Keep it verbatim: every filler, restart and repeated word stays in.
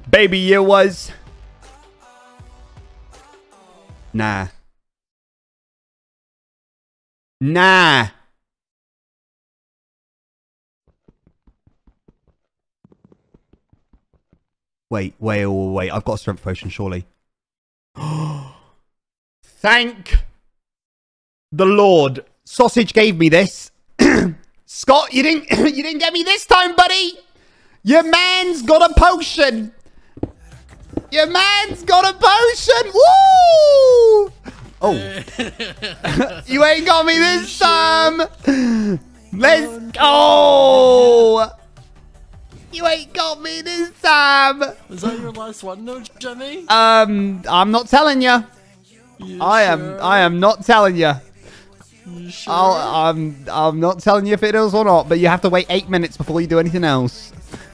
Baby, you was. Nah. Nah. Wait, wait, wait, wait. I've got a strength potion, surely. Thank the Lord. Sausage gave me this. Scott, you didn't you didn't get me this time, buddy. Your man's got a potion. Your man's got a potion. Woo! Oh. You ain't got me this time. Let's go. You ain't got me this time. Was that your last one, though, Jimmy? Um, I'm not telling you. You I sure? am. I am not telling you. You sure? I'll, I'm. I'm not telling you if it is or not. But you have to wait eight minutes before you do anything else.